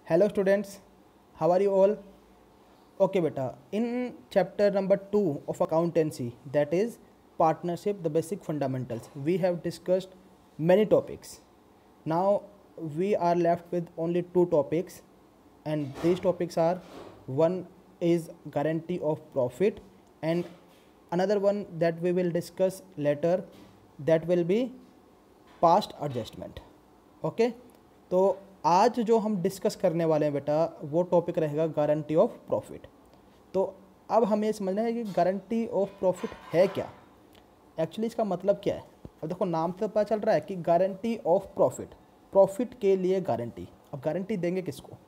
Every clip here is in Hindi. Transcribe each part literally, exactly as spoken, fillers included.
Hello students, how are you all? Okay beta, in chapter number two of accountancy, that is partnership, the basic fundamentals, we have discussed many topics. Now we are left with only two topics, and these topics are: one is guarantee of profit, and another one that we will discuss later, that will be past adjustment. Okay, तो आज जो हम डिस्कस करने वाले हैं बेटा, वो टॉपिक रहेगा गारंटी ऑफ प्रॉफिट। तो अब हमें समझना है कि गारंटी ऑफ प्रॉफिट है क्या, एक्चुअली इसका मतलब क्या है। अब देखो, नाम से पता चल रहा है कि गारंटी ऑफ प्रॉफिट, प्रॉफिट के लिए गारंटी। अब गारंटी देंगे किसको?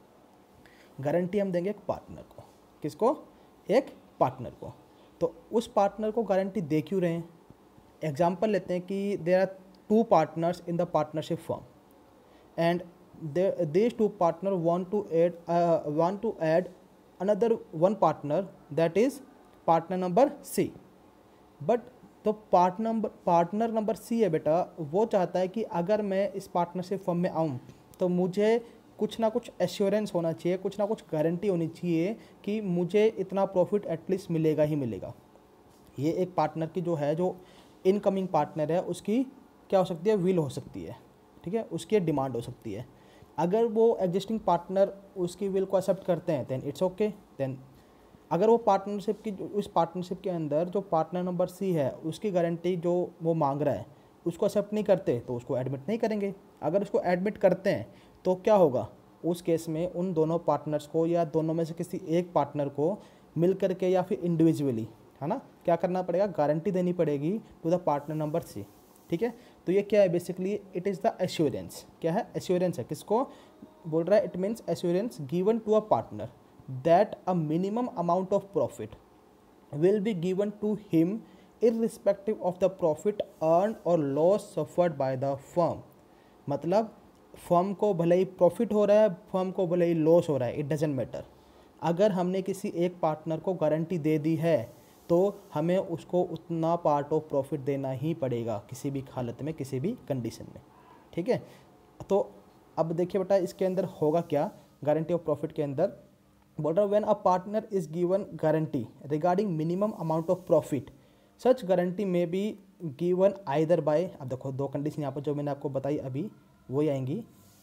गारंटी हम देंगे एक पार्टनर को। किसको? एक पार्टनर को। तो उस पार्टनर को गारंटी दे क्यों रहे हैं? एग्जाम्पल लेते हैं कि there are two partners in the partnership firm, and they, these two partner want to add uh, want to add another one partner, that is partner number C. But तो partner number partner number C है बेटा, वो चाहता है कि अगर मैं इस पार्टनरशिप फर्म में आऊँ तो मुझे कुछ ना कुछ एश्योरेंस होना चाहिए, कुछ ना कुछ गारंटी होनी चाहिए कि मुझे इतना प्रॉफिट एटलीस्ट मिलेगा ही मिलेगा। ये एक पार्टनर की जो है, जो इनकमिंग पार्टनर है, उसकी क्या हो सकती है? विल हो सकती है, ठीक है, उसकी डिमांड हो सकती है। अगर वो एग्जिस्टिंग पार्टनर उसकी विल को एक्सेप्ट करते हैं देन इट्स ओके। देन अगर वो पार्टनरशिप की, उस पार्टनरशिप के अंदर जो पार्टनर नंबर सी है, उसकी गारंटी जो वो मांग रहा है उसको एक्सेप्ट नहीं करते तो उसको एडमिट नहीं करेंगे। अगर उसको एडमिट करते हैं तो क्या होगा? उस केस में उन दोनों पार्टनर्स को या दोनों में से किसी एक पार्टनर को मिल करके या फिर इंडिविजुअली, है ना, क्या करना पड़ेगा? गारंटी देनी पड़ेगी to the partner number C. ठीक है, तो ये क्या है? Basically it is the assurance. क्या है? एश्योरेंस है। किसको बोल रहा है? It means assurance given to a partner that a minimum amount of profit will be given to him irrespective of the profit earn or loss suffered by the firm. मतलब फर्म को भले ही प्रॉफिट हो रहा है, फर्म को भले ही लॉस हो रहा है, इट डजेंट मैटर। अगर हमने किसी एक पार्टनर को गारंटी दे दी है तो हमें उसको उतना पार्ट ऑफ प्रॉफिट देना ही पड़ेगा, किसी भी हालत में, किसी भी कंडीशन में। ठीक है, तो अब देखिए बेटा, इसके अंदर होगा क्या? गारंटी ऑफ प्रॉफिट के अंदर बोल रहा है when a partner is given guarantee regarding minimum amount of profit, such guarantee may be given either by, अब देखो दो कंडीशन यहाँ पर जो मैंने आपको बताई अभी वही आएंगी,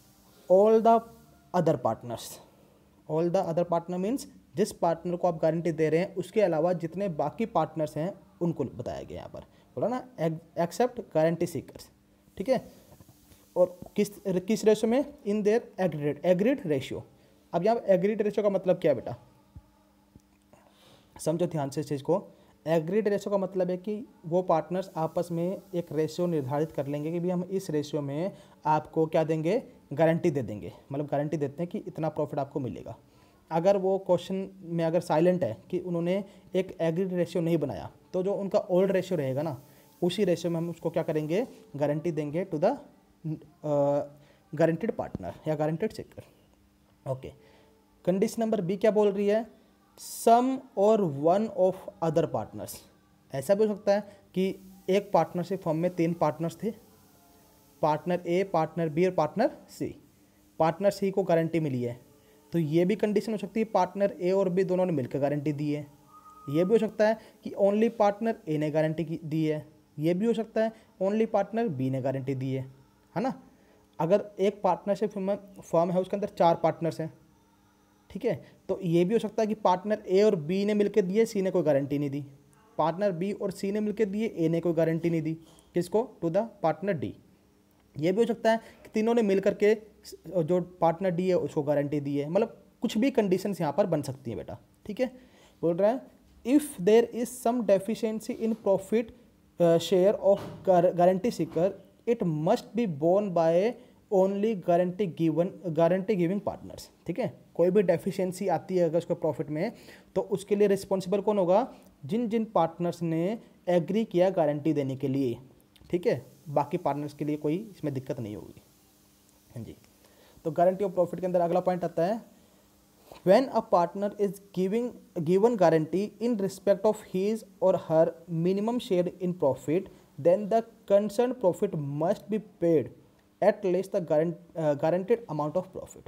all the other partners. All the other partner means जिस पार्टनर को आप गारंटी दे रहे हैं उसके अलावा जितने बाकी पार्टनर्स हैं उनको बताया गया यहाँ पर। बोला ना, एक्सेप्ट गारंटी सीकर्स। ठीक है, और किस किस रेशो में? In their agreed agreed ratio. अब यहाँ एग्रीड रेशियो का मतलब क्या है बेटा? समझो ध्यान से इस चीज़ को। एग्रीड रेशियो का मतलब है कि वो पार्टनर्स आपस में एक रेशियो निर्धारित कर लेंगे कि भी हम इस रेशियो में आपको क्या देंगे? गारंटी दे देंगे। मतलब गारंटी देते हैं कि इतना प्रॉफिट आपको मिलेगा। अगर वो क्वेश्चन में अगर साइलेंट है कि उन्होंने एक एग्रीड रेशियो नहीं बनाया, तो जो उनका ओल्ड रेशियो रहेगा ना, उसी रेशियो में हम उसको क्या करेंगे? गारंटी देंगे टू द गारंटेड पार्टनर या guaranteed sector. Okay, condition number B क्या बोल रही है? सम और वन ऑफ अदर पार्टनर्स। ऐसा भी हो सकता है कि एक पार्टनरशिप फर्म में तीन पार्टनर्स थे, पार्टनर ए, पार्टनर बी और पार्टनर सी। पार्टनर सी को गारंटी मिली है, तो ये भी कंडीशन हो सकती है पार्टनर ए और बी दोनों ने मिलकर गारंटी दी है। ये भी हो सकता है कि ओनली पार्टनर ए ने गारंटी दी है। ये भी हो सकता है ओनली पार्टनर बी ने गारंटी दी है, है ना। अगर एक पार्टनरशिप फर्म है उसके अंदर चार पार्टनर्स हैं, ठीक है, तो ये भी हो सकता है कि पार्टनर ए और बी ने मिलकर दिए, सी ने कोई गारंटी नहीं दी। पार्टनर बी और सी ने मिलकर दिए, ए ने कोई गारंटी नहीं दी। किसको? To the partner D. ये भी हो सकता है कि तीनों ने मिल करके जो पार्टनर डी है उसको गारंटी दी है। मतलब कुछ भी कंडीशंस यहाँ पर बन सकती हैं बेटा। ठीक है, बोल रहा है if there is some deficiency in profit share of guarantee seeker it must be borne by only guarantee given guarantee giving partners. ठीक है, कोई भी डेफिशिएंसी आती है अगर उसके प्रॉफिट में, तो उसके लिए रिस्पॉन्सिबल कौन होगा? जिन जिन पार्टनर्स ने एग्री किया गारंटी देने के लिए। ठीक है, बाकी पार्टनर्स के लिए कोई इसमें दिक्कत नहीं होगी। हाँ जी, तो गारंटी ऑफ प्रॉफिट के अंदर अगला पॉइंट आता है when a partner is giving given guarantee in respect of his or her minimum share in profit, then the concern profit must be paid at least the guaranteed amount of profit.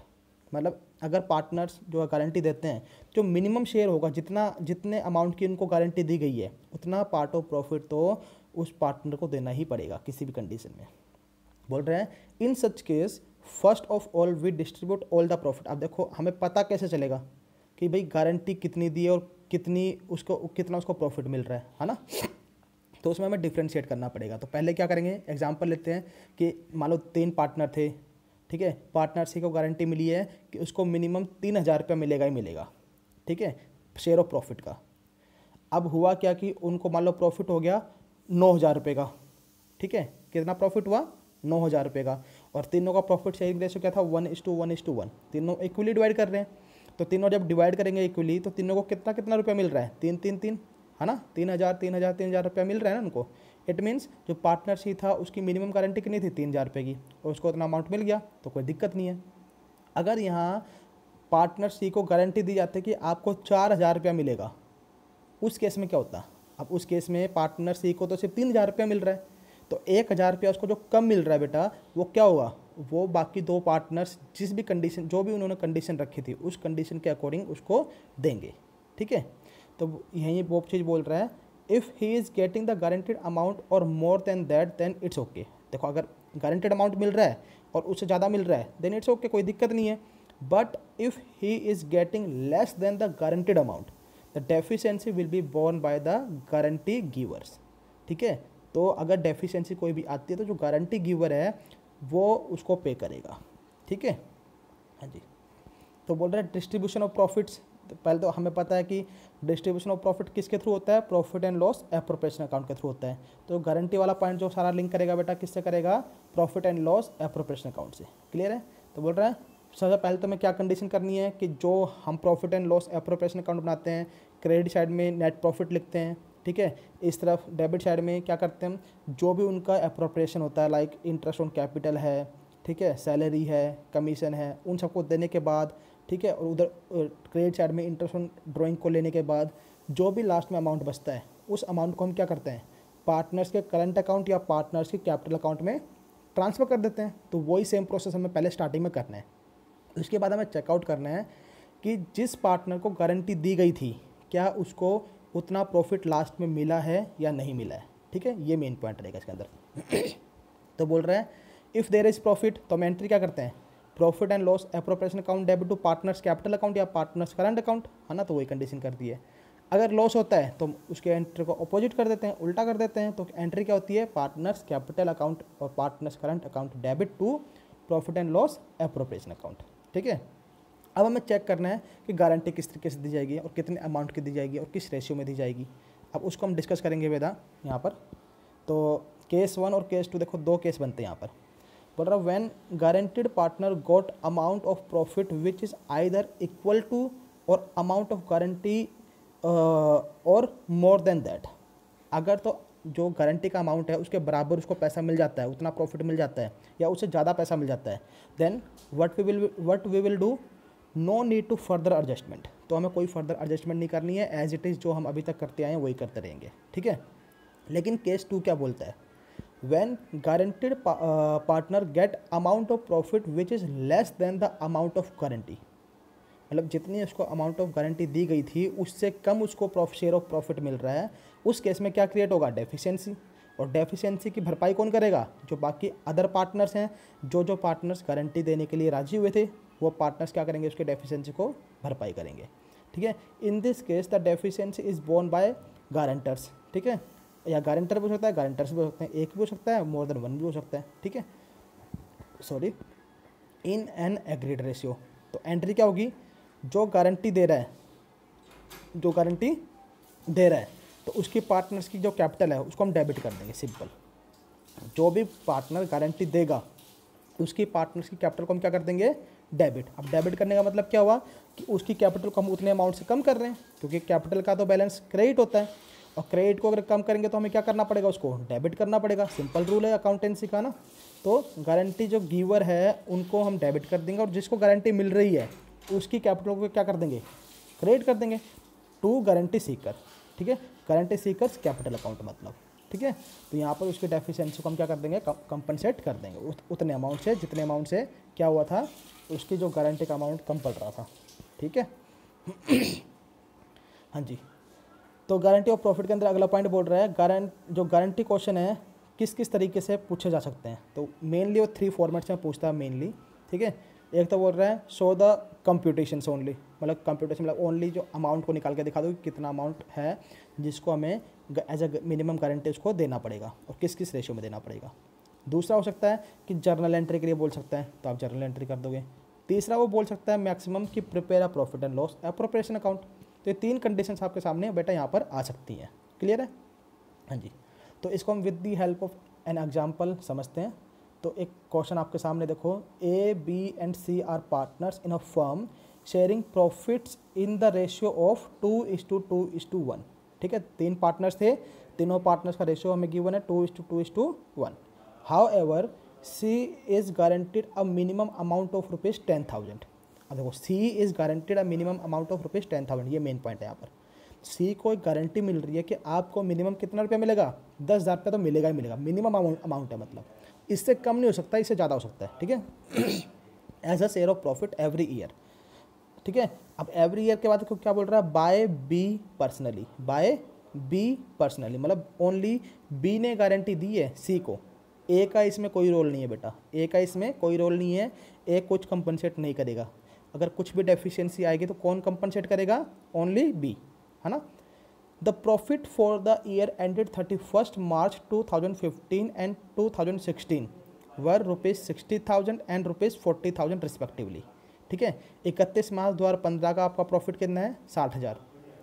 मतलब अगर पार्टनर्स जो गारंटी देते हैं, जो मिनिमम शेयर होगा, जितना जितने अमाउंट की उनको गारंटी दी गई है उतना पार्ट ऑफ प्रॉफिट तो उस पार्टनर को देना ही पड़ेगा किसी भी कंडीशन में। बोल रहे हैं in such case first of all we distribute all the profit. अब देखो हमें पता कैसे चलेगा कि भाई गारंटी कितनी दी है और कितनी उसको कितना उसको प्रॉफिट मिल रहा है है ना। तो उसमें हमें डिफ्रेंशिएट करना पड़ेगा। तो पहले क्या करेंगे, एग्जांपल लेते हैं कि मान लो तीन पार्टनर थे, ठीक है। पार्टनर सी को गारंटी मिली है कि उसको मिनिमम तीन हज़ार रुपया मिलेगा ही मिलेगा, ठीक है, शेयर ऑफ प्रॉफिट का। अब हुआ क्या कि उनको मान लो प्रॉफिट हो गया नौ हज़ार रुपये का, ठीक है। कितना प्रॉफिट हुआ, नौ हज़ार रुपये का। और तीनों का प्रॉफिट शेयरिंग रेशो क्या था, one is to one is to one. तीनों इक्वली डिवाइड कर रहे हैं, तो तीनों जब डिवाइड करेंगे इक्वली तो तीनों को कितना कितना रुपया मिल रहा है, तीन तीन तीन, है ना। तीन हज़ार तीन हज़ार तीन हज़ार रुपया मिल रहा है ना उनको। इट मीन्स जो पार्टनर सी था उसकी मिनिमम गारंटी कितनी थी, तीन हज़ार रुपये की, और उसको उतना अमाउंट मिल गया तो कोई दिक्कत नहीं है। अगर यहाँ पार्टनर सी को गारंटी दी जाती है कि आपको चार हज़ार रुपया मिलेगा, उस केस में क्या होता। अब उस केस में पार्टनर सी को तो सिर्फ तीन हज़ार रुपया मिल रहा है, तो एक हज़ार रुपया उसको जो कम मिल रहा है बेटा, वो क्या होगा, वो बाकी दो पार्टनर्स जिस भी कंडीशन, जो भी उन्होंने कंडीशन रखी थी उस कंडीशन के अकॉर्डिंग उसको देंगे, ठीक है। तो यही वो चीज़ बोल रहा है, if he is getting the guaranteed amount or more than that then it's okay. देखो अगर गारंटेड अमाउंट मिल रहा है और उससे ज़्यादा मिल रहा है देन इट्स ओके, कोई दिक्कत नहीं है। But if he is getting less than the guaranteed amount the deficiency will be borne by the guarantee givers, ठीक है। तो अगर डेफिशिएंसी कोई भी आती है तो जो गारंटी गिवर है वो उसको पे करेगा, ठीक है। हाँ जी। तो बोल रहे हैं डिस्ट्रीब्यूशन ऑफ प्रॉफिट्स। तो पहले तो हमें पता है कि डिस्ट्रीब्यूशन ऑफ प्रॉफिट किसके थ्रू होता है, profit and loss appropriation account के थ्रू होता है। तो गारंटी वाला पॉइंट जो सारा लिंक करेगा बेटा किससे करेगा, profit and loss appropriation account से। क्लियर है। तो बोल रहा है सबसे पहले तो हमें क्या कंडीशन करनी है कि जो हम profit and loss appropriation account बनाते हैं, क्रेडिट साइड में नेट प्रॉफिट लिखते हैं, ठीक है। इस तरफ डेबिट साइड में क्या करते हैं, जो भी उनका एप्रोप्रिएशन होता है लाइक इंटरेस्ट ऑन कैपिटल है, ठीक है, सैलरी है, कमीशन है, उन सबको देने के बाद, ठीक है। और उधर क्रेडिट साइड में इंटरेस्ट ऑन ड्राइंग को लेने के बाद जो भी लास्ट में अमाउंट बचता है उस अमाउंट को हम क्या करते हैं, पार्टनर्स के करंट अकाउंट या पार्टनर्स के कैपिटल अकाउंट में ट्रांसफ़र कर देते हैं। तो वही सेम प्रोसेस हमें पहले स्टार्टिंग में करना है। उसके बाद हमें चेकआउट करना है कि जिस पार्टनर को गारंटी दी गई थी क्या उसको उतना प्रॉफिट लास्ट में मिला है या नहीं मिला है, ठीक है। ये मेन पॉइंट रहेगा इसके अंदर। तो बोल रहा है इफ़ देयर इज़ प्रॉफिट तो हम एंट्री क्या करते हैं, profit and loss appropriation account debit to partners capital account या पार्टनर्स करंट अकाउंट, है ना। तो वही कंडीशन कर दी है। अगर लॉस होता है तो उसके एंट्री को अपोजिट कर देते हैं, उल्टा कर देते हैं। तो एंट्री क्या होती है, पार्टनर्स कैपिटल अकाउंट और partners current account debit to profit and loss appropriation account, ठीक है। अब हमें चेक करना है कि गारंटी किस तरीके से दी जाएगी और कितने अमाउंट की दी जाएगी और किस रेशियो में दी जाएगी। अब उसको हम डिस्कस करेंगे वेदा यहाँ पर। तो केस वन और केस टू, देखो दो केस बनते हैं यहाँ पर। बोल रहा when guaranteed partner got amount of profit which is either equal to or amount of guarantee or more than that. अगर तो जो गारंटी का अमाउंट है उसके बराबर उसको पैसा मिल जाता है, उतना प्रॉफिट मिल जाता है या उससे ज़्यादा पैसा मिल जाता है, then what we will what we will do, no need to further adjustment. तो हमें कोई फर्दर एडजस्टमेंट नहीं करनी है, एज इट इज़ जो हम अभी तक करते आए हैं वही करते रहेंगे, ठीक है। लेकिन केस टू क्या बोलता है, when guaranteed partner get amount of profit which is less than the amount of guarantee. मतलब जितनी उसको अमाउंट ऑफ गारंटी दी गई थी उससे कम उसको शेयर ऑफ प्रॉफिट मिल रहा है, उस केस में क्या क्रिएट होगा, डेफिशिएंसी। और डेफिशिएंसी की भरपाई कौन करेगा, जो बाकी अदर पार्टनर्स हैं, जो जो पार्टनर्स गारंटी देने के लिए राजी हुए थे वो पार्टनर्स क्या करेंगे, उसके डेफिशिएंसी को भरपाई करेंगे, ठीक है। In this case the deficiency is borne by guarantors, ठीक है। या गारंटर भी हो सकता है, गारंटर्स भी हो सकते हैं, एक भी हो सकता है, मोर देन वन भी हो सकता है, ठीक है। Sorry, in an agreed ratio. तो एंट्री क्या होगी, जो गारंटी दे रहा है जो गारंटी दे रहा है तो उसकी पार्टनर्स की जो कैपिटल है उसको हम डेबिट कर देंगे, सिंपल। जो भी पार्टनर गारंटी देगा उसकी पार्टनर्स की कैपिटल को हम क्या कर देंगे, डेबिट। अब डेबिट करने का मतलब क्या हुआ कि उसकी कैपिटल को हम उतने अमाउंट से कम कर रहे हैं, क्योंकि कैपिटल का तो बैलेंस क्रेडिट होता है और क्रेडिट को अगर कम करेंगे तो हमें क्या करना पड़ेगा, उसको डेबिट करना पड़ेगा। सिंपल रूल है अकाउंटेंसी का ना। तो गारंटी जो गिवर है उनको हम डेबिट कर देंगे और जिसको गारंटी मिल रही है उसकी कैपिटल को क्या कर देंगे, क्रेडिट कर देंगे टू गारंटी सीकर, ठीक है। गारंटी सीकर्स कैपिटल अकाउंट मतलब, ठीक है। तो यहाँ पर उसकी डेफिशिएंसी को हम क्या कर देंगे, कंपनसेट कर देंगे उत, उतने अमाउंट से जितने अमाउंट से क्या हुआ था, उसकी जो गारंटी का अमाउंट कम पड़ रहा था। ठीक है। हाँ जी, तो गारंटी ऑफ प्रॉफिट के अंदर अगला पॉइंट बोल रहा है गारंट जो गारंटी क्वेश्चन है किस किस तरीके से पूछे जा सकते हैं। तो मेनली वो थ्री फॉर्मेट्स में पूछता है मेनली। ठीक है, एक तो बोल रहा है शो द कंप्यूटेशंस ओनली, मतलब कंप्यूटेशन मतलब ओनली जो अमाउंट को निकाल के दिखा दो कि कितना अमाउंट है जिसको हमें एज अ मिनिमम गारंटी उसको देना पड़ेगा और किस किस रेशियो में देना पड़ेगा। दूसरा हो सकता है कि जर्नल एंट्री के लिए बोल सकता है, तो आप जर्नल एंट्री कर दोगे। तीसरा वो बोल सकता है मैक्सिमम कि prepare a profit and loss appropriation account. तो ये तीन कंडीशंस आपके सामने बेटा यहाँ पर आ सकती हैं। क्लियर है? हाँ जी, तो इसको हम with the help of an example समझते हैं। तो एक क्वेश्चन आपके सामने देखो, A B and C are partners in a firm sharing profits in the ratio of two is to two is to one. ठीक है, तीन पार्टनर्स थे, तीनों पार्टनर्स का रेशियो हमें गिवन है two is to two is to one. However C is guaranteed a minimum amount of rupees ten thousand. अब देखो, C is guaranteed a minimum amount of rupees ten thousand, ये मेन पॉइंट है यहाँ पर। सी को एक गारंटी मिल रही है कि आपको मिनिमम कितना रुपया मिलेगा, दस हज़ार रुपया तो मिलेगा ही मिलेगा, मिनिमम अमाउंट है, मतलब इससे कम नहीं हो सकता, इससे ज़्यादा हो सकता है। ठीक है, as a share of profit every year. ठीक है, अब एवरी ईयर के बाद तो क्या बोल रहा है, by B personally, by B personally, मतलब ओनली बी ने गारंटी दी है सी को, ए का इसमें कोई रोल नहीं है बेटा, ए का इसमें कोई रोल नहीं है, ए कुछ कंपनसेट नहीं करेगा। अगर कुछ भी डेफिशिएंसी आएगी तो कौन कंपनसेट करेगा, ओनली बी, है ना। The profit for the year ended thirty first March two thousand fifteen and two thousand sixteen were rupees sixty thousand and rupees forty thousand respectively. ठीक है, इकतीस मार्च दो हज़ार पंद्रह का आपका प्रॉफिट कितना है, साठ हज़ार।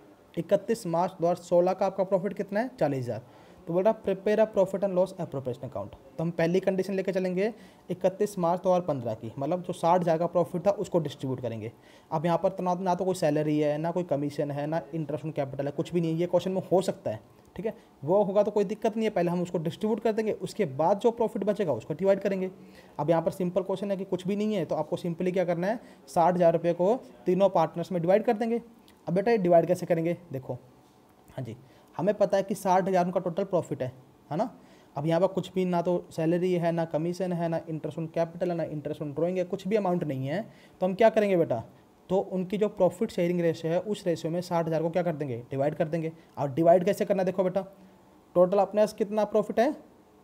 इकतीस मार्च दो हज़ार सोलह का आपका प्रॉफिट कितना है, चालीस हज़ार। तो बोल रहा prepare a profit and loss appropriation account. तो हम पहली कंडीशन लेके चलेंगे इकतीस मार्च दो हज़ार पंद्रह की, मतलब जो साठ हज़ार का प्रॉफिट था उसको डिस्ट्रीब्यूट करेंगे। अब यहाँ पर तो ना, ना तो कोई सैलरी है, ना कोई कमीशन है, ना इंटरेस्ट ऑन कैपिटल है, कुछ भी नहीं है। ये क्वेश्चन में हो सकता है, ठीक है, वो होगा तो कोई दिक्कत नहीं है, पहले हम उसको डिस्ट्रीब्यूट कर देंगे, उसके बाद जो प्रॉफिट बचेगा उसको डिवाइड करेंगे। अब यहाँ पर सिंपल क्वेश्चन है कि कुछ भी नहीं है, तो आपको सिंपली क्या करना है, साठ हज़ार रुपये को तीनों पार्टनर्स में डिवाइड कर देंगे। अब बेटा ये डिवाइड कैसे करेंगे, देखो, हाँ जी, हमें पता है कि साठ हज़ार उनका टोटल प्रॉफिट है, है ना। अब यहाँ पर कुछ भी, ना तो सैलरी है, ना कमीशन है, ना इंटरेस्ट ऑन कैपिटल है, ना इंटरेस्ट ऑन ड्रॉइंग है, कुछ भी अमाउंट नहीं है। तो हम क्या करेंगे बेटा, तो उनकी जो प्रॉफिट शेयरिंग रेशियो है उस रेशियो में साठ हज़ार को क्या कर देंगे, डिवाइड कर देंगे। और डिवाइड कैसे करना, देखो बेटा, टोटल अपने पास कितना प्रॉफिट है,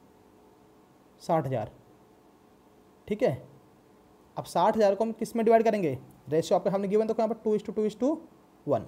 साठ हज़ार, ठीक है। अब साठ हज़ार को हम किस में डिवाइड करेंगे, रेशियो आपके हमने गिवन, तो यहाँ पर two is to two is to one.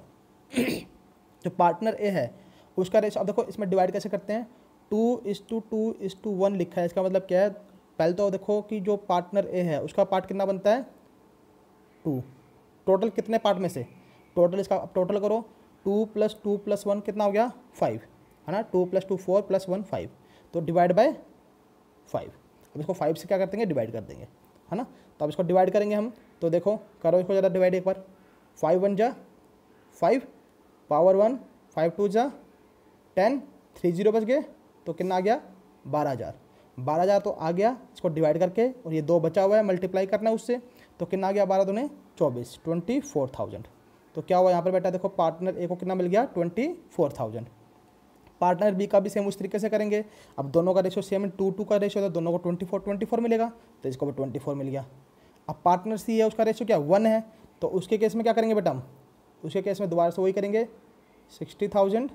जो पार्टनर ए है उसका रेशियो, अब देखो इसमें डिवाइड कैसे करते हैं, two is to two is to one लिखा है, इसका मतलब क्या है, पहले तो देखो कि जो पार्टनर ए है उसका पार्ट कितना बनता है, टू। टोटल कितने पार्ट में से, टोटल इसका अब टोटल करो, two plus two plus one कितना हो गया, फाइव, है ना। Two plus two four plus one five, तो डिवाइड बाय फाइव। अब इसको फाइव से क्या कर देंगे, डिवाइड कर देंगे, है ना। तो अब इसको डिवाइड करेंगे हम, तो देखो करो इसको ज़्यादा डिवाइड एक बार, फाइव वन जा five, power one, five two जा टेन, थ्री जीरो बच गए, तो कितना आ गया, बारह हज़ार। बारह हज़ार तो आ गया, इसको डिवाइड करके, और ये दो बचा हुआ है मल्टीप्लाई करना है उससे, तो कितना आ गया, बारह दूने चौबीस, ट्वेंटी फोर थाउजेंड। तो क्या हुआ यहाँ पर बेटा, देखो पार्टनर ए को कितना मिल गया, twenty four thousand. Partner B का भी सेम उस तरीके से करेंगे। अब दोनों का रेशियो सेम, टू टू का रेशियो, तो दोनों को ट्वेंटी फोर ट्वेंटी फोर मिलेगा, तो इसको भी ट्वेंटी फोर मिल गया। अब पार्टनर सी है, उसका रेशियो क्या, वन है, तो उसके केस में क्या करेंगे बेटा हम, उसके केस में दोबारा से वही करेंगे, सिक्सटी थाउजेंड,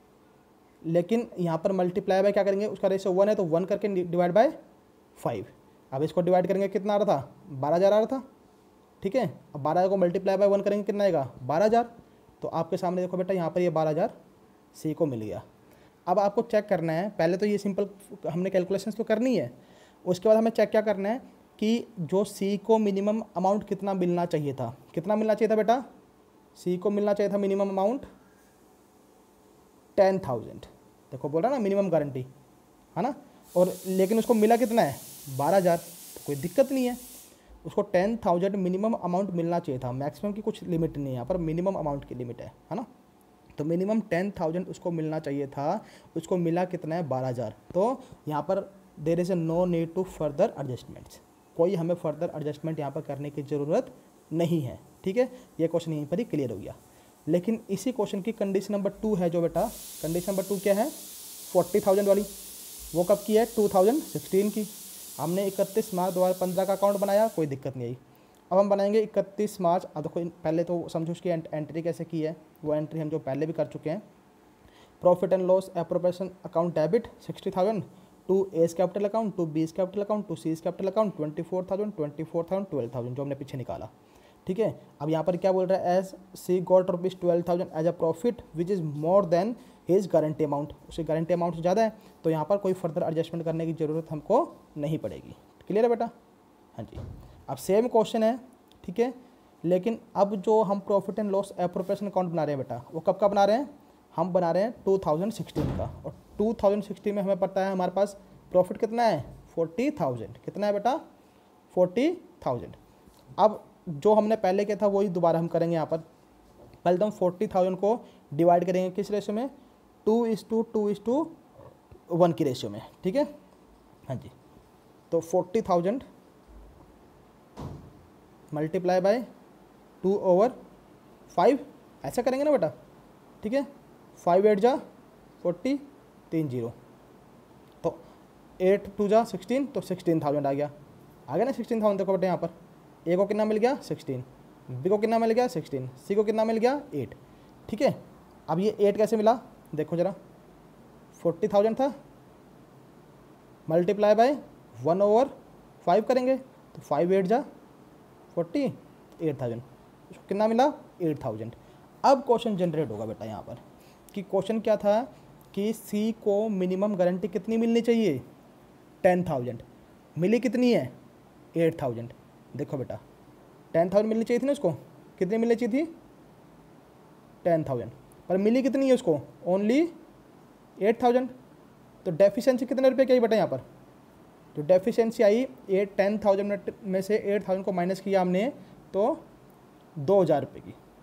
लेकिन यहाँ पर मल्टीप्लाई बाय क्या करेंगे, उसका रेशियो वन है तो वन करके डिवाइड बाय फाइव। अब इसको डिवाइड करेंगे, कितना आ रहा था, बारह हज़ार आ रहा था, ठीक है। अब बारह को मल्टीप्लाई बाय वन करेंगे, कितना आएगा, बारह हज़ार। तो आपके सामने देखो बेटा, यहाँ पर ये बारह हज़ार सी को मिल गया। अब आपको चेक करना है, पहले तो ये सिंपल हमने कैलकुलेशंस तो करनी है, उसके बाद हमें चेक क्या करना है कि जो सी को मिनिमम अमाउंट कितना मिलना चाहिए था, कितना मिलना चाहिए था बेटा, सी को मिलना चाहिए था मिनिमम अमाउंट टेन थाउजेंड। देखो बोल रहा ना मिनिमम गारंटी, है ना, और लेकिन उसको मिला कितना है, बारह हज़ार। तो कोई दिक्कत नहीं है, उसको टेन थाउजेंड मिनिमम अमाउंट मिलना चाहिए था, मैक्सिमम की कुछ लिमिट नहीं है यहाँ पर, मिनिमम अमाउंट की लिमिट है, है ना। तो मिनिमम टेन थाउजेंड उसको मिलना चाहिए था, उसको मिला कितना है, बारह हज़ार। तो यहाँ पर there is a no need to further adjustments, कोई हमें फर्दर एडजस्टमेंट यहाँ पर करने की ज़रूरत नहीं है, ठीक है। ये क्वेश्चन यहीं पर ही क्लियर हो गया। लेकिन इसी क्वेश्चन की कंडीशन नंबर टू है जो बेटा, कंडीशन नंबर टू क्या है, फोर्टी थाउजेंड वाली, वो कब की है, टू थाउजेंड सिक्सटीन की। हमने इकतीस मार्च दो हज़ार पंद्रह का अकाउंट बनाया, कोई दिक्कत नहीं आई। अब हम बनाएंगे इकतीस मार्च। अब देखो पहले तो समझो उसकी एंट्री कैसे की है, वो एंट्री हम जो पहले भी कर चुके हैं। Profit and loss appropriation account debit sixty thousand to A's capital account, to B's capital account, to C's capital account twenty four thousand, twenty four thousand, twelve thousand जो हमने पीछे निकाला। ठीक है, अब यहाँ पर क्या बोल रहा है, as C got rupees twelve thousand as a profit which is more than his guarantee amount, उसकी गारंटी अमाउंट से ज़्यादा है, तो यहाँ पर कोई फर्दर एडजस्टमेंट करने की ज़रूरत हमको नहीं पड़ेगी। क्लियर है बेटा? हाँ जी। अब सेम क्वेश्चन है, ठीक है, लेकिन अब जो हम profit and loss appropriation account बना रहे हैं बेटा, वो कब का बना रहे हैं, हम बना रहे हैं टू थाउजेंड सिक्सटीन का। और टू थाउजेंड सिक्सटीन में हमें पता है हमारे पास प्रॉफिट कितना है, फोर्टी थाउजेंड। कितना है बेटा, फोर्टी थाउजेंड। अब जो हमने पहले किया था वही दोबारा हम करेंगे यहाँ पर। पहले तो हम फोर्टी थाउजेंड को डिवाइड करेंगे किस रेशियो में, two is to two is to one की रेशियो में। ठीक है, हाँ जी। तो forty thousand multiply by two over five, ऐसा करेंगे ना बेटा। ठीक है, फाइव एट जा फोर्टी, तीन जीरो, तो एट टू जा सिक्सटीन, तो सिक्सटीन थाउजेंड आ गया। आ गया ना सिक्सटीन थाउजेंड। देखो बेटा यहाँ पर ए को कितना मिल गया, सिक्सटीन, बी को कितना मिल गया, सिक्सटीन, सी को कितना मिल गया, एट। ठीक है, अब ये एट कैसे मिला, देखो जरा, फोर्टी थाउजेंड था, multiply by one over five करेंगे, तो फाइव एट जा फोर्टी, एट थाउजेंड, कितना मिला, एट थाउजेंड। अब क्वेश्चन जनरेट होगा बेटा यहाँ पर कि क्वेश्चन क्या था कि सी को मिनिमम गारंटी कितनी मिलनी चाहिए, टेन थाउजेंड। मिली कितनी है, एट थाउजेंड। देखो बेटा टेन थाउजेंड मिलनी चाहिए थी ना उसको, कितनी मिलनी चाहिए थी, टेन थाउजेंड, पर मिली कितनी है उसको, ओनली एट थाउजेंड। तो डेफिशिएंसी कितने रुपए की आई बेटा यहाँ पर, तो डेफिशिएंसी आई एट टेन थाउजेंड में से एट थाउजेंड को माइनस किया हमने, तो दो हज़ार रुपये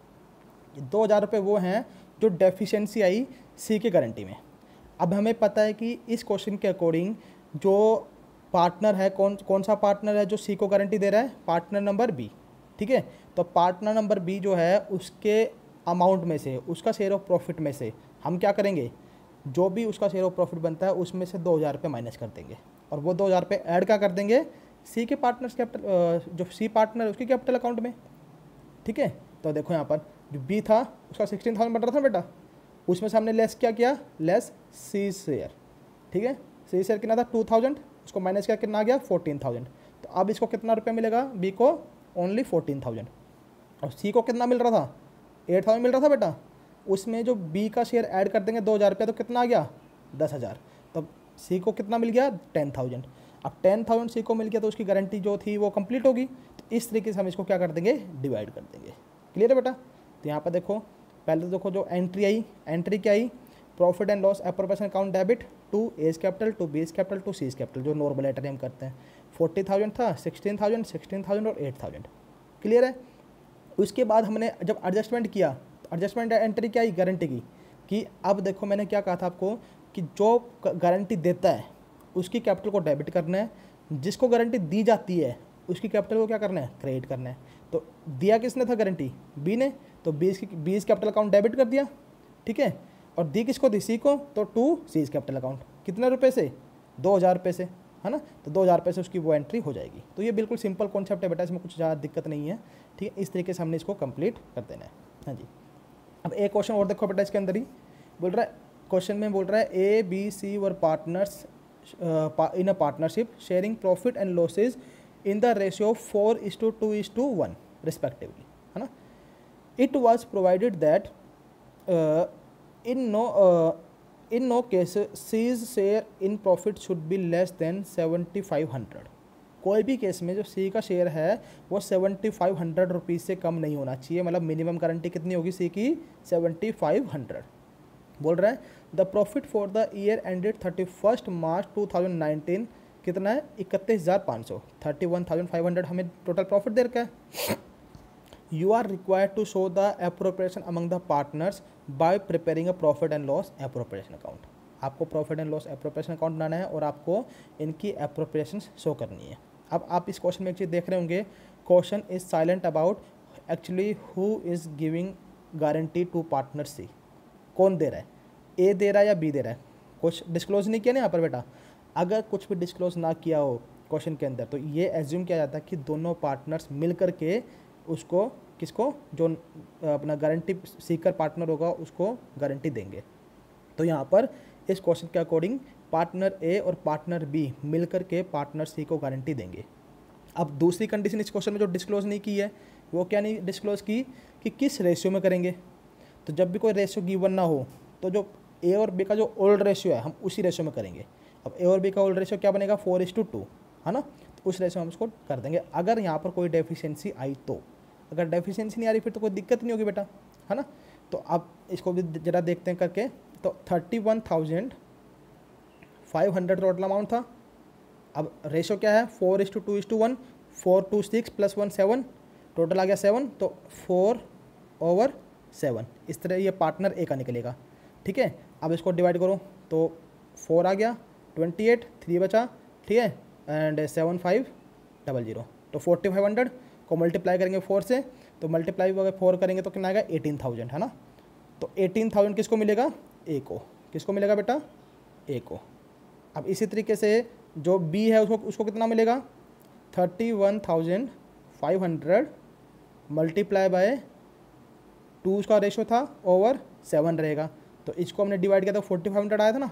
की। दो हज़ार रुपये वो हैं जो डेफिशिएंसी आई सी की गारंटी में। अब हमें पता है कि इस क्वेश्चन के अकॉर्डिंग जो पार्टनर है, कौन कौन सा पार्टनर है जो सी को गारंटी दे रहा है, पार्टनर नंबर बी। ठीक है, तो पार्टनर नंबर बी जो है उसके अमाउंट में से, उसका शेयर ऑफ प्रॉफिट में से हम क्या करेंगे, जो भी उसका शेयर ऑफ प्रॉफिट बनता है उसमें से दो हज़ार रुपये माइनस कर देंगे, और वो दो हज़ार रुपये ऐड क्या कर देंगे, सी के पार्टनर्स कैपिटल, जो सी पार्टनर है उसके कैपिटल अकाउंट में। ठीक है, तो देखो यहाँ पर जो बी था उसका सिक्सटीन थाउजेंड बन रहा था बेटा, उसमें से हमने लेस क्या किया, लेस सी शेयर। ठीक है, सी शेयर कितना था, टू थाउजेंड, उसको माइनस किया कितना आ गया, फोर्टीन थाउजेंड। तो अब इसको कितना रुपये मिलेगा, बी को ओनली फोर्टीन थाउजेंड, और सी को कितना मिल रहा था, एट थाउजेंड मिल रहा था बेटा। उसमें जो बी का शेयर ऐड कर देंगे दो हज़ार रुपये, तो कितना आ गया, दस हज़ार। तब सी को कितना मिल गया, टेन थाउजेंड। अब टेन थाउजेंड सी को मिल गया तो उसकी गारंटी जो थी वो कंप्लीट होगी। तो इस तरीके से हम इसको क्या कर देंगे, डिवाइड कर देंगे। क्लियर है बेटा? तो यहाँ पर देखो, पहले तो देखो जो एंट्री आई, एंट्री क्या आई, profit and loss appropriation account debit to A's capital, to B's capital, to C's capital, जो नॉर्मल एंट्री हम करते हैं। फोर्टी थाउजेंड था, सिक्सटीन थाउजेंड, सिक्सटीन थाउजेंड और एट थाउजेंड। क्लियर है? उसके बाद हमने जब एडजस्टमेंट किया, तो एडजस्टमेंट एंट्री क्या आई, गारंटी की, कि अब देखो मैंने क्या कहा था आपको कि जो गारंटी देता है उसकी कैपिटल को डेबिट करना है, जिसको गारंटी दी जाती है उसकी कैपिटल को क्या करना है, क्रेडिट करना है। तो दिया किसने था गारंटी, बी ने, तो बीस की बीस कैपिटल अकाउंट डेबिट कर दिया। ठीक है, और दी किसको थी, सी को, तो टू सीज कैपिटल अकाउंट, कितने रुपए से, दो हज़ार रुपये से, है ना। तो दो हज़ार रुपये से उसकी वो एंट्री हो जाएगी। तो ये बिल्कुल सिंपल कॉन्सेप्ट है बेटा, इसमें कुछ ज़्यादा दिक्कत नहीं है। ठीक है, इस तरीके से हमने इसको कंप्लीट कर देना है। हाँ जी, अब एक क्वेश्चन और देखो बेटा, इसके अंदर ही बोल रहा है, क्वेश्चन में बोल रहा है A B C were partners in a partnership sharing profit and losses in the ratio of four is to two is to one respectively, है ना। It was provided that in no in no case C's share in profit should be less than seventy five hundred. कोई भी केस में जो सी का शेयर है वो सेवेंटी फाइव हंड्रेड रुपीज़ से कम नहीं होना चाहिए। मतलब मिनिमम गारंटी कितनी होगी सी की, सेवेंटी फाइव हंड्रेड। बोल रहा है the profit for the year ended thirty first March two thousand nineteen कितना है, इकतीस हज़ार पाँच सौ, thirty one thousand five hundred हमें टोटल प्रॉफिट दे रखा है। You are required to show the appropriation among the partners by preparing a profit and loss appropriation account. आपको profit and loss appropriation account बनाना है और आपको इनकी एप्रोप्रिएशन शो करनी है। अब आप इस क्वेश्चन में एक चीज़ देख रहे होंगे, question is silent about actually who is giving guarantee to partner C. कौन दे रहा है, ए दे रहा है या बी दे रहा है, कुछ डिस्क्लोज नहीं किया ना यहाँ पर बेटा। अगर कुछ भी डिस्क्लोज ना किया हो क्वेश्चन के अंदर, तो ये एज्यूम किया जाता है कि दोनों पार्टनर्स मिल करके उसको, किसको, जो अपना गारंटी सीकर पार्टनर होगा उसको गारंटी देंगे। तो यहाँ पर इस क्वेश्चन के अकॉर्डिंग पार्टनर ए और पार्टनर बी मिल करके पार्टनर सी को गारंटी देंगे। अब दूसरी कंडीशन इस क्वेश्चन में जो डिस्क्लोज नहीं की है, वो क्या नहीं डिस्क्लोज की कि किस रेशियो में करेंगे। तो जब भी कोई रेशियो गिवन ना हो तो जो ए और बी का जो ओल्ड रेशियो है हम उसी रेशियो में करेंगे। अब ए और बी का ओल्ड रेशियो क्या बनेगा, फोर इज टू टू, है ना, तो उस रेशियो में हम उसको कर देंगे। अगर यहाँ पर कोई डेफिशिएंसी आई तो, अगर डेफिशिएंसी नहीं आ रही फिर तो कोई दिक्कत नहीं होगी बेटा, है ना। तो अब इसको भी जरा देखते हैं करके। तो thirty one thousand five hundred total amount था। अब रेशो क्या है, four is to two is to one, four two six plus one seven, total आ गया सेवन, तो फोर ओवर सेवन, इस तरह ये पार्टनर ए का निकलेगा। ठीक है, अब इसको डिवाइड करो तो फोर आ गया, ट्वेंटी एट, थ्री बचा, ठीक है, and seven five double zero, तो फोर्टी फाइव हंड्रेड को मल्टीप्लाई करेंगे फोर से, तो मल्टीप्लाई अगर फोर करेंगे तो कितना आएगा, एटीन थाउजेंड, है ना। तो एटीन थाउजेंड किसको मिलेगा, ए को, किसको मिलेगा बेटा, ए को। अब इसी तरीके से जो बी है उसको उसको कितना मिलेगा, thirty one thousand five hundred multiply by two, उसका रेशो था ओवर सेवन रहेगा, तो इसको हमने डिवाइड किया था फोर्टी फाइव हंड्रेड आया था ना,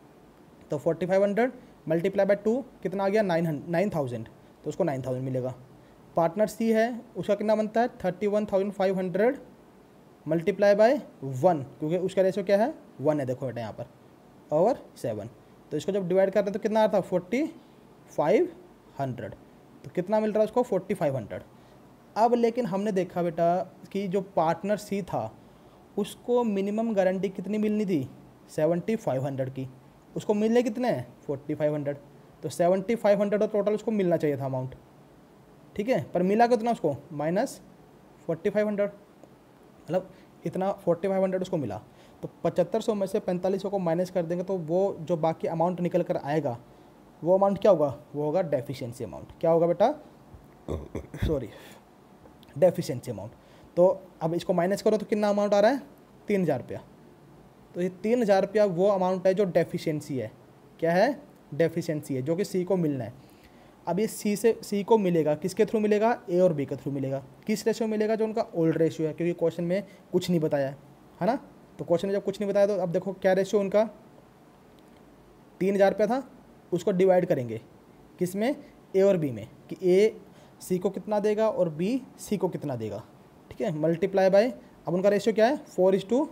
तो forty five hundred multiply by two कितना आ गया, नाइन नाइन थाउजेंड, तो उसको नाइन थाउजेंड मिलेगा। पार्टनर सी है उसका कितना बनता है, thirty one thousand five hundred multiply by one, क्योंकि उसका रेशो क्या है, वन है, देखो बेटा यहाँ पर, ओवर सेवन, तो इसको जब डिवाइड करते हैं तो कितना आता है, फोर्टी फाइव हंड्रेड, तो कितना मिल रहा है उसको, फोर्टी फाइव हंड्रेड। अब लेकिन हमने देखा बेटा कि जो पार्टनर सी था उसको मिनिमम गारंटी कितनी मिलनी थी, सेवेंटी फाइव हंड्रेड की, उसको मिलने कितने हैं, फोर्टी फाइव हंड्रेड, तो सेवेंटी फाइव हंड्रेड और टोटल उसको मिलना चाहिए था अमाउंट, ठीक है, पर मिला कितना उसको, माइनस फोर्टी फाइव हंड्रेड, मतलब इतना फोर्टी फाइव हंड्रेड उसको मिला। तो पचहत्तर सौ में से पैंतालीस सौ को माइनस कर देंगे तो वो जो बाकी अमाउंट निकल कर आएगा वो अमाउंट क्या होगा, वो होगा डेफिशिएंसी अमाउंट। क्या होगा बेटा, सॉरी, डेफिशिएंसी अमाउंट। तो अब इसको माइनस करो तो कितना अमाउंट आ रहा है, तीन हज़ार रुपया। तो ये तीन हज़ार रुपया वो अमाउंट है जो डेफिशिएंसी है, क्या है, डेफिशिएंसी है, जो कि सी को मिलना है। अब ये सी से सी को मिलेगा, किसके थ्रू मिलेगा, ए और बी के थ्रू मिलेगा। किस रेशियो मिलेगा, जो उनका ओल्ड रेशियो है, क्योंकि क्वेश्चन में कुछ नहीं बताया है ना। तो क्वेश्चन में जब कुछ नहीं बताया तो अब देखो क्या रेशियो उनका, तीन हज़ार रुपया था, उसको डिवाइड करेंगे किस में, ए और बी में, कि ए सी को कितना देगा और बी सी को कितना देगा, ठीक है, मल्टीप्लाई बाय, अब उनका रेशियो क्या है, फोर इज टू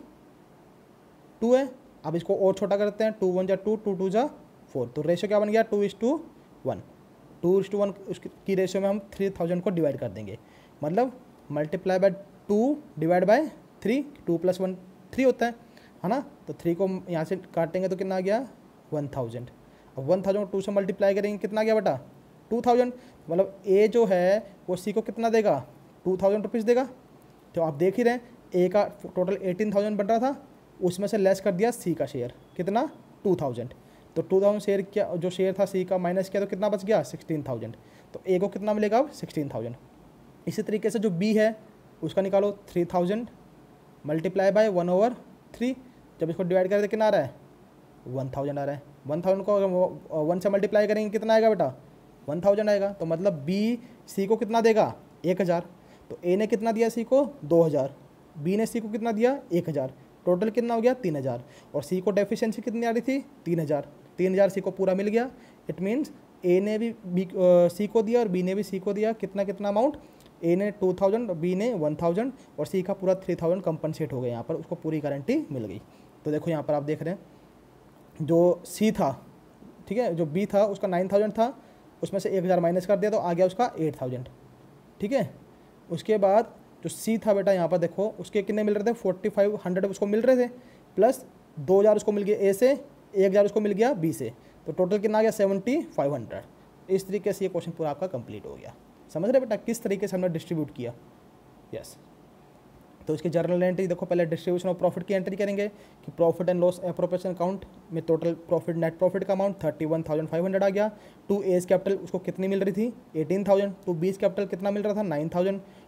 टू है। अब इसको और छोटा करते हैं, टू वन जा टू, टू टू जा फोर, तो रेशियो क्या बन गया, two is to one, two is to one उसकी रेशियो में हम थ्री थाउजेंड को डिवाइड कर देंगे, मतलब multiply by two divide by three, two plus one three होता है है ना। तो थ्री को यहाँ से काटेंगे तो कितना आ गया, वन थाउजेंड। अब वन थाउजेंड टू से मल्टीप्लाई करेंगे कितना आ गया बेटा, टू थाउजेंड, मतलब ए जो है वो सी को कितना देगा, टू थाउजेंड रुपीज़ देगा। तो आप देख ही रहे हैं ए का टोटल एटीन थाउजेंड बन रहा था, उसमें से लेस कर दिया सी का शेयर, कितना, टू थाउजेंड। तो टू थाउजेंड शेयर क्या, जो शेयर था सी का माइनस किया तो कितना बच गया, सिक्सटीन थाउजेंड। तो ए को कितना मिलेगा अब, सिक्सटीन थाउजेंड। इसी तरीके से जो बी है उसका निकालो, three thousand multiply by one over three, जब इसको डिवाइड करें तो कितना आ रहा है, वन थाउजेंड आ रहा है। वन थाउजेंड को अगर वन से मल्टीप्लाई करेंगे कितना आएगा बेटा, वन थाउजेंड आएगा। तो मतलब बी सी को कितना देगा, एक हज़ार। तो ए ने कितना दिया सी को, दो हज़ार, बी ने सी को कितना दिया, एक हज़ार, टोटल कितना हो गया, तीन हज़ार। और सी को डेफिशिएंसी कितनी आ रही थी, तीन हज़ार, तीन हज़ार सी को पूरा मिल गया। इट मीन्स ए ने भी बी सी को दिया और बी ने भी सी को दिया, कितना कितना अमाउंट, ए ने टू थाउजेंड, बी ने वन थाउजेंड, और सी का पूरा थ्री थाउजेंड कंपनसेट हो गया, यहाँ पर उसको पूरी गारंटी मिल गई। तो देखो यहाँ पर आप देख रहे हैं जो सी था, ठीक है, जो बी था उसका नाइन थाउजेंड था, उसमें से एक हज़ार माइनस कर दिया तो आ गया उसका एट थाउजेंड, ठीक है। उसके बाद जो सी था बेटा यहाँ पर देखो उसके कितने मिल रहे थे, फोर्टी फाइव हंड्रेड उसको मिल रहे थे, प्लस दो हज़ार उसको मिल गया ए से, एक हज़ार उसको मिल गया बी से, तो टोटल कितना आ गया, सेवेंटी फाइव हंड्रेड। इस तरीके से ये क्वेश्चन पूरा आपका कंप्लीट हो गया। समझ रहे बेटा किस तरीके से हमने डिस्ट्रीब्यूट किया, यस yes. तो इसकी जर्नल एंट्री देखो, पहले डिस्ट्रीब्यूशन ऑफ प्रॉफिट की एंट्री करेंगे कि profit and loss appropriation account में टोटल प्रॉफिट नेट प्रॉफिट का amount thirty one thousand five hundred आ गया। टू एज कैपिटल उसको कितनी मिल रही थी, eighteen thousand. To B's capital कितना मिल रहा था, nine thousand.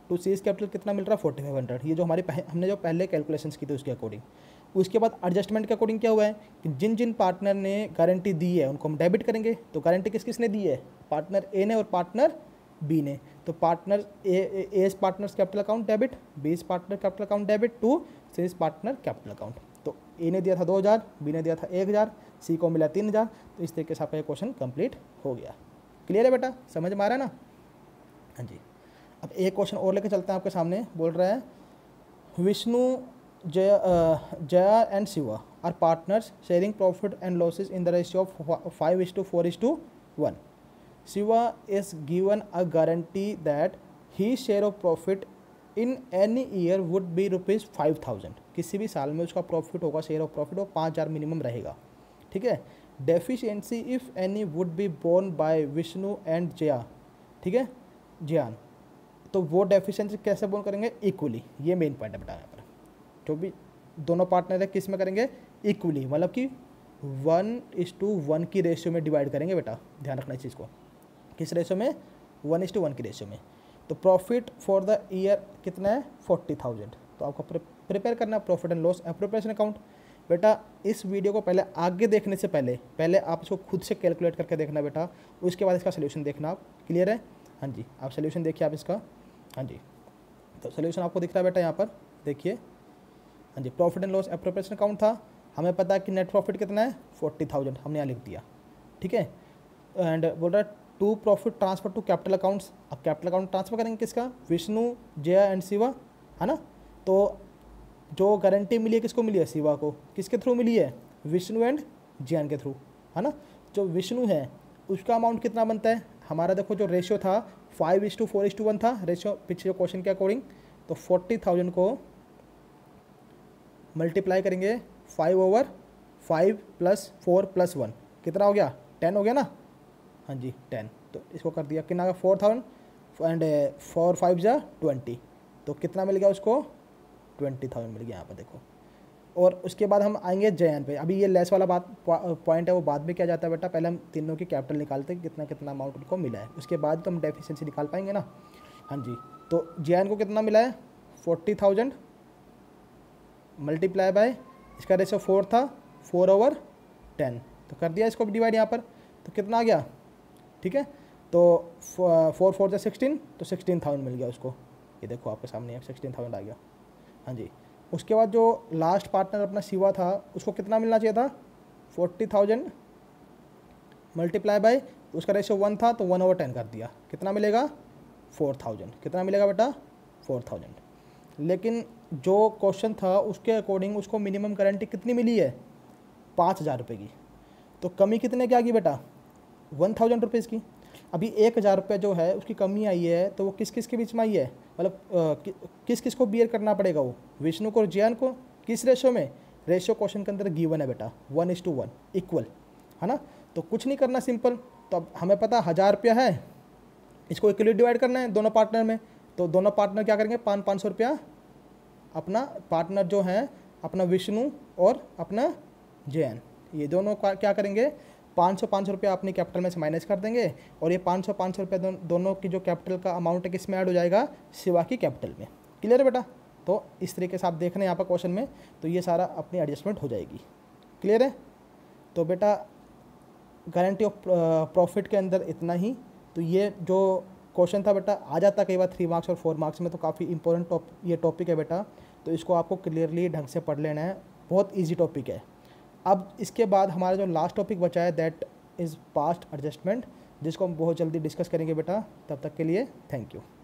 To C's capital कितना मिल रहा है फोर्टी फाइव हंड्रेड, ये जो हमारे पह, हमने जो पहले कैलकुलेशंस की थी उसके अकॉर्डिंग। उसके बाद एडजस्टमेंट के अकॉर्डिंग क्या हुआ है कि जिन जिन पार्टनर ने गारंटी दी है उनको हम डेबिट करेंगे। तो गारंटी किस किस ने दी है, पार्टनर ए ने और पार्टनर बी ने। तो partner A as partners capital account debit, B is partner capital account debit to C is partner capital account. तो ए ने दिया था दो हज़ार, बी ने दिया था एक हज़ार, सी को मिला तीन हज़ार। तो इस तरीके से आपका ये क्वेश्चन कंप्लीट हो गया। क्लियर है बेटा, समझ में आ रहा है ना? हाँ जी। अब एक क्वेश्चन और लेके चलते हैं आपके सामने। बोल रहा है Vishnu Jaya Jaya and Shiva are partners sharing profit and losses in the ratio of five is to four is to one. Shiva is given a guarantee that he share of profit in any year would be rupees five thousand. किसी भी साल में उसका प्रॉफिट होगा, शेयर ऑफ प्रॉफिट वो पाँच हज़ार मिनिमम रहेगा। ठीक है। Deficiency if any would be borne by Vishnu and Jaya. ठीक है, जयान। तो वो डेफिशिएंसी कैसे बोर्न करेंगे, इक्वली। ये मेन पॉइंट है बेटा यहाँ पर। जो भी दोनों पार्टनर है किस में करेंगे, इक्वली, मतलब कि वन इज टू वन की रेशियो में डिवाइड करेंगे बेटा। ध्यान रखना इस चीज़ को, किस रेशियो में, वन इज टू वन की रेशियो में। तो प्रॉफिट फॉर द ईयर कितना है, फोर्टी थाउजेंड। तो आपको प्रिपेयर करना है profit and loss appropriation account. बेटा इस वीडियो को पहले आगे देखने से पहले पहले आप इसको खुद से कैलकुलेट करके देखना बेटा, उसके बाद इसका सोल्यूशन देखना आप। क्लियर है? हाँ जी, आप सोल्यूशन देखिए आप इसका। हाँ जी, तो सोल्यूशन आपको दिख रहा है बेटा यहाँ पर, देखिए। हाँ जी, profit and loss appropriation account था। हमें पता है कि नेट प्रॉफिट कितना है, फोर्टी थाउजेंड, हमने यहाँ लिख दिया। ठीक है। एंड बोल रहा है to profit transfer to capital accounts. अब कैपिटल अकाउंट ट्रांसफर करेंगे किसका, विष्णु, जया एंड शिवा, है ना। तो जो गारंटी मिली है किसको मिली है, शिवा को। किसके थ्रू मिली है, विष्णु एंड जयान के थ्रू, है ना। जो विष्णु है उसका अमाउंट कितना बनता है हमारा, देखो जो रेशियो था five is to four is to one था रेशियो पिछले क्वेश्चन के अकॉर्डिंग। तो फोर्टी थाउजेंड को मल्टीप्लाई करेंगे five over five plus four plus one, कितना हो गया, टेन हो गया ना। हाँ जी, टेन। तो इसको कर दिया कितना, four thousand and four five जा ट्वेंटी। तो कितना मिल गया उसको, ट्वेंटी थाउजेंड मिल गया यहाँ पर देखो। और उसके बाद हम आएंगे जयान पे। अभी ये लेस वाला बात पॉइंट है वो बाद में क्या जाता है बेटा, पहले हम तीनों की कैपिटल निकालते हैं कितना कितना अमाउंट उनको मिला है, उसके बाद तो हम डेफिशिएंसी निकाल पाएंगे ना। हाँ जी, तो जयान को कितना मिला है, फोर्टी थाउजेंड मल्टीप्लाई बाय, इसका रेशो फोर था, फोर ओवर टेन। तो कर दिया इसको डिवाइड यहाँ पर, तो कितना आ गया। ठीक है, तो फोर फोर जा सिक्सटीन, तो सिक्सटीन थाउजेंड मिल गया उसको। ये देखो आपके सामने सिक्सटीन थाउजेंड आ गया। हाँ जी, उसके बाद जो लास्ट पार्टनर अपना शिवा था उसको कितना मिलना चाहिए था, फोर्टी थाउजेंड मल्टीप्लाई बाय, उसका रेशियो वन था तो वन ओवर टेन कर दिया, कितना मिलेगा, फोर थाउजेंड। कितना मिलेगा बेटा, फोर थाउजेंड। लेकिन जो क्वेश्चन था उसके अकॉर्डिंग उसको मिनिमम गारंटी कितनी मिली है, पाँच हज़ार रुपये की। तो कमी कितने की आ गई बेटा, वन थाउजेंड रुपीज़ की। अभी एक हज़ार रुपये जो है उसकी कमी आई है, तो वो किस किस के बीच में आई है, मतलब कि, किस किस को बियर करना पड़ेगा, वो विष्णु को और जयान को। किस रेशियो में, रेशियो क्वेश्चन के अंदर गिवन है बेटा, one is to one equal, है ना। तो कुछ नहीं करना, सिंपल। तो अब हमें पता हज़ार रुपया है, इसको इक्वली डिवाइड करना है दोनों पार्टनर में। तो दोनों पार्टनर क्या करेंगे, पाँच पाँच सौ रुपया अपना पार्टनर जो है अपना विष्णु और अपना जयान, ये दोनों क्या करेंगे, पाँच सौ पाँच सौ रुपया अपनी कैपिटल में से माइनस कर देंगे। और ये पाँच सौ पाँच सौ रुपया दोनों की जो कैपिटल का अमाउंट है किस में ऐड हो जाएगा, शिवा की कैपिटल में। क्लियर है बेटा। तो इस तरीके से आप देख रहे हैं यहाँ पर क्वेश्चन में, तो ये सारा अपनी एडजस्टमेंट हो जाएगी। क्लियर है। तो बेटा गारंटी ऑफ प्रॉफिट के अंदर इतना ही। तो ये जो क्वेश्चन था बेटा आ जाता कई बार थ्री मार्क्स और फोर मार्क्स में, तो काफ़ी इंपॉर्टेंट टॉप ये टॉपिक है बेटा। तो इसको आपको क्लियरली ढंग से पढ़ लेना है, बहुत ईजी टॉपिक है। अब इसके बाद हमारा जो लास्ट टॉपिक बचा है दैट इज़ पास्ट एडजस्टमेंट, जिसको हम बहुत जल्दी डिस्कस करेंगे बेटा। तब तक के लिए थैंक यू।